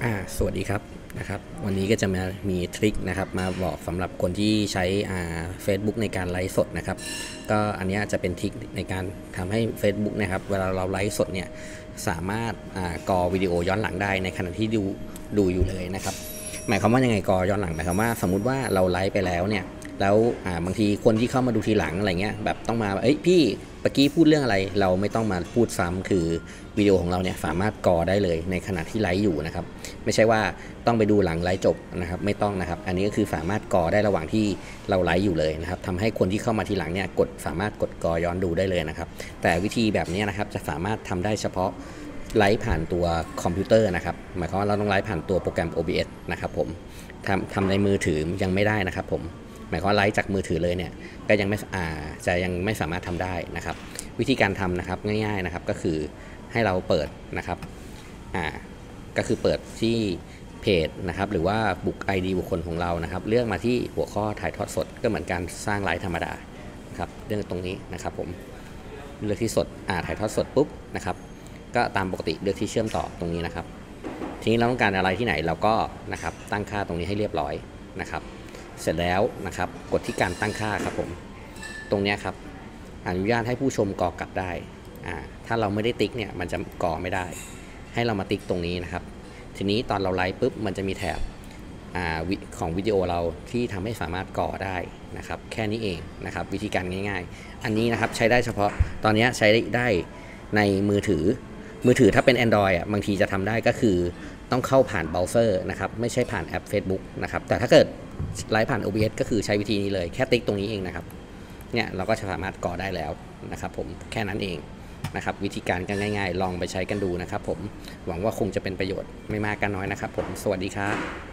สวัสดีครับวันนี้ก็จะมีทริคนะครับมาบอกสำหรับคนที่ใช้Facebook ในการไลฟ์สดนะครับก็อันนี้จะเป็นทริคในการทำให้ Facebook นะครับเวลาเราไลฟ์สดเนี่ยสามารถกอวิดีโอย้อนหลังได้ในขณะที่ดูอยู่เลยนะครับหมายความว่ายังไงกอย้อนหลังหมายความว่าสมมุติว่าเราไลฟ์ไปแล้วเนี่ยแล้วบางทีคนที่เข้ามาดูทีหลังอะไรเงี้ยแบบต้องมาพี่เมื่อกี้พูดเรื่องอะไรเราไม่ต้องมาพูดซ้ำคือวิดีโอของเราเนี่ยสามารถกอได้เลยในขณะที่ไลฟ์อยู่นะครับไม่ใช่ว่าต้องไปดูหลังไลฟ์จบนะครับไม่ต้องนะครับอันนี้ก็คือสามารถกอได้ระหว่างที่เราไลฟ์อยู่เลยนะครับทำให้คนที่เข้ามาทีหลังเนี่ยสามารถกดกอย้อนดูได้เลยนะครับแต่วิธีแบบนี้นะครับจะสามารถทำได้เฉพาะไลฟ์ผ่านตัวคอมพิวเตอร์นะครับหมายความว่าเราต้องไลฟ์ผ่านตัวโปรแกรม OBS นะครับผมทำในมือถือยังไม่ได้นะครับผมหมายความว่าไลฟ์จากมือถือเลยเนี่ยก็ยังไม่สามารถทำได้นะครับวิธีการทำนะครับง่ายๆนะครับก็คือให้เราเปิดนะครับก็คือเปิดที่เพจนะครับหรือว่าID บุคคลของเรานะครับเลือกมาที่หัวข้อถ่ายทอดสดก็เหมือนการสร้างไลฟ์ธรรมดาครับเรื่องตรงนี้นะครับผมเลือกที่สดถ่ายทอดสดปุ๊บนะครับก็ตามปกติเลือกที่เชื่อมต่อตรงนี้นะครับทีนี้เราต้องการอะไรที่ไหนเราก็นะครับตั้งค่าตรงนี้ให้เรียบร้อยนะครับเสร็จแล้วนะครับกดที่การตั้งค่าครับผมตรงนี้ครับอนุญาตให้ผู้ชมกอกลับได้ถ้าเราไม่ได้ติ๊กเนี่ยมันจะกอไม่ได้ให้เรามาติ๊กตรงนี้นะครับทีนี้ตอนเราไลฟ์ปุ๊บมันจะมีแถบของวิดีโอเราที่ทำให้สามารถก่อได้นะครับแค่นี้เองนะครับวิธีการง่ายๆอันนี้นะครับใช้ได้เฉพาะตอนนี้ใช้ได้ในมือถือถ้าเป็น Android บางทีจะทำได้ก็คือต้องเข้าผ่านเบราว์เซอร์นะครับไม่ใช่ผ่านแอป Facebook นะครับแต่ถ้าเกิดไลฟ์ผ่าน OBS ก็คือใช้วิธีนี้เลยแค่ติ๊กตรงนี้เองนะครับเนี่ยเราก็จะสามารถก่อได้แล้วนะครับผมแค่นั้นเองนะครับวิธีการก็ง่ายๆลองไปใช้กันดูนะครับผมหวังว่าคงจะเป็นประโยชน์ไม่มากก็น้อยนะครับผมสวัสดีครับ